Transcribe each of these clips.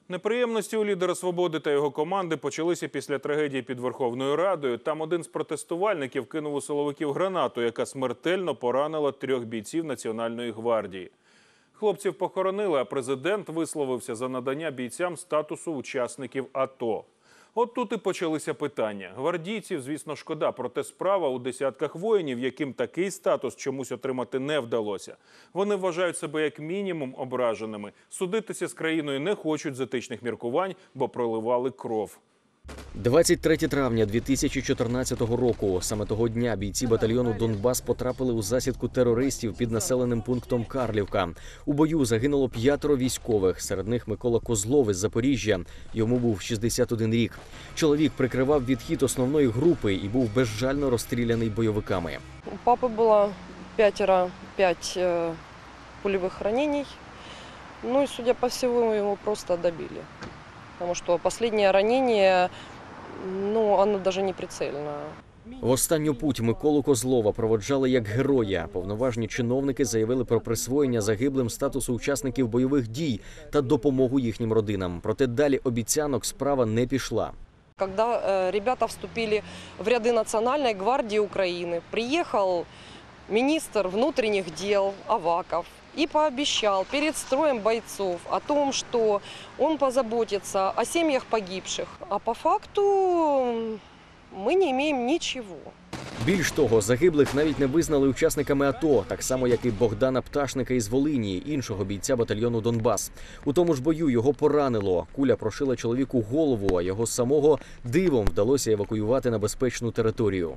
Неприємності у лідера «Свободи» та його команди почалися після трагедії під Верховною Радою. Там один з протестувальників кинув у силовиків гранату, яка смертельно поранила 3 бійців Національної гвардії. Хлопців похоронили, а президент висловився за надання бійцям статусу учасників АТО. От тут і почалися питання. Гвардійців, звісно, шкода, проте справа у десятках воїнів, яким такий статус чомусь отримати не вдалося. Вони вважають себе як мінімум ображеними. Судитися з країною не хочуть з етичних міркувань, бо проливали кров. 23 травня 2014 року. Саме того дня бійці батальйону «Донбас» потрапили у засідку терористів під населеним пунктом Карлівка. У бою загинуло 5 військових, серед них Микола Козлов із Запоріжжя. Йому був 61 рік. Чоловік прикривав відхід основної групи і був безжально розстріляний бойовиками. У папи було 5 пулевых ранений. Ну и, судя по всему, его просто добили. Потому что последнее ранение, оно даже не прицельное. В останню путь Миколу Козлова проводжали як героя. Повноважні чиновники заявили про присвоєння загиблим статусу учасників бойових дій та допомогу їхнім родинам. Проте далі обіцянок справа не пішла. Когда ребята вступили в ряды Национальной гвардии Украины, приехал министр внутренних дел Аваков и пообещал перед строем бойцов о том, что он позаботится о семьях погибших. А по факту мы не имеем ничего. Більш того, загиблих навіть не визнали учасниками АТО, так само, як і Богдана Пташника із Волині, іншого бійця батальйону «Донбас». У тому ж бою його поранило. Куля прошила чоловіку голову, а його самого дивом вдалося евакуювати на безпечну територію.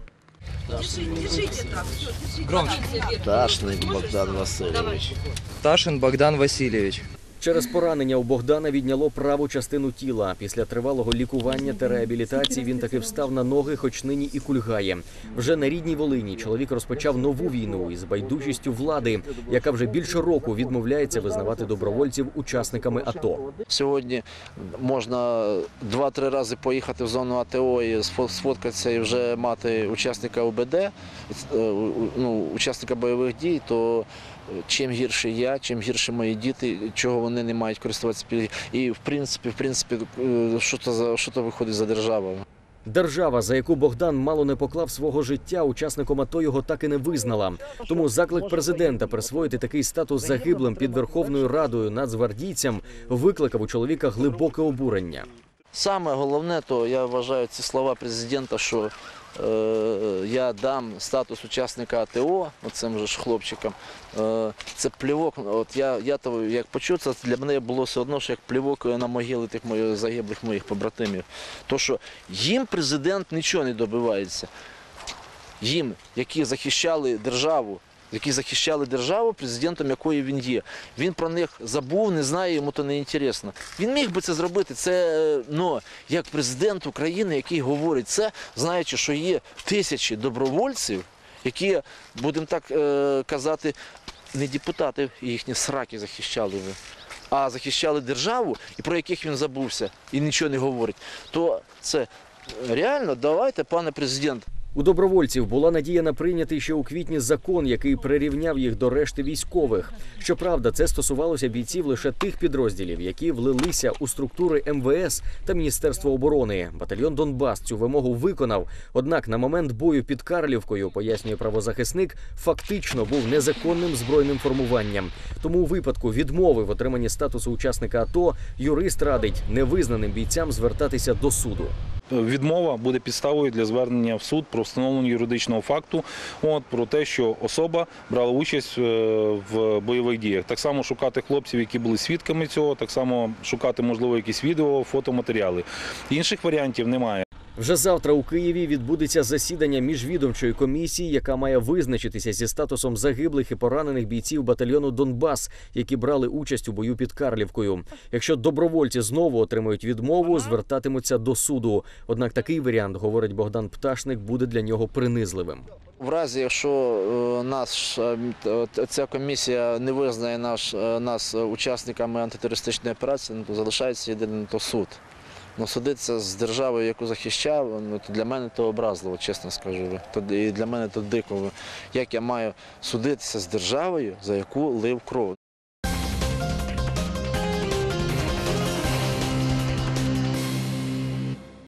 Пташник Богдан Васильович. Пташин Богдан Васильович. Через поранення у Богдана відняло праву частину тіла. Після тривалого лікування та реабілітації він таки встав на ноги, хоч нині і кульгає. Вже на рідній Волині чоловік розпочав нову війну із байдужістю влади, яка вже більше року відмовляється визнавати добровольців учасниками АТО. Сьогодні можна 2-3 рази поїхати в зону АТО і сфоткатися і вже мати учасника УБД, учасника бойових дій, то чим гірше я, чим гірше мої діти, чого вони не мають користуватися пільгою. І в принципі, що то виходить за держава. Держава, за яку Богдан мало не поклав свого життя, учасником АТО його так і не визнала. Тому заклик президента присвоїти такий статус загиблим під Верховною Радою нацгвардійцям викликав у чоловіка глибоке обурення. Саме головне, то я вважаю ці слова президента, що я дам статус учасника АТО, оцим же ж хлопчикам, це плівок. От я то як почув, це для мене було все одно, що як плівок на могили тих загиблих моїх побратимів. То, що їм президент нічого не добивається. Їм, які захищали державу, президентом якої він є. Він про них забув, не знає, йому то не інтересно. Він міг би це зробити, як президент України, який говорить це, знаючи, що є тисячі добровольців, які, будемо так казати, не депутати їхні сраки захищали, а захищали державу, і про яких він забувся, і нічого не говорить. То це реально, давайте, пане президент. У добровольців була надія на прийнятий ще у квітні закон, який прирівняв їх до решти військових. Щоправда, це стосувалося бійців лише тих підрозділів, які влилися у структури МВС та Міністерства оборони. Батальйон «Донбас» цю вимогу виконав, однак на момент бою під Карлівкою, пояснює правозахисник, фактично був незаконним збройним формуванням. Тому у випадку відмови в отриманні статусу учасника АТО юрист радить невизнаним бійцям звертатися до суду. Відмова буде підставою для звернення в суд про встановлення юридичного факту про те, що особа брала участь в бойових діях. Так само шукати хлопців, які були свідками цього, так само шукати, можливо, якісь відео, фотоматеріали. Інших варіантів немає. Вже завтра у Києві відбудеться засідання міжвідомчої комісії, яка має визначитися зі статусом загиблих і поранених бійців батальйону «Донбас», які брали участь у бою під Карлівкою. Якщо добровольці знову отримають відмову, звертатимуться до суду. Однак такий варіант, говорить Богдан Пташник, буде для нього принизливим. В разі, якщо ця комісія не визнає нас учасниками антитерористичної операції, то залишається єдиний суд. Судитися з державою, яку захищав, то для мене то образливо, чесно скажу. І для мене то дико. Як я маю судитися з державою, за яку лив кров?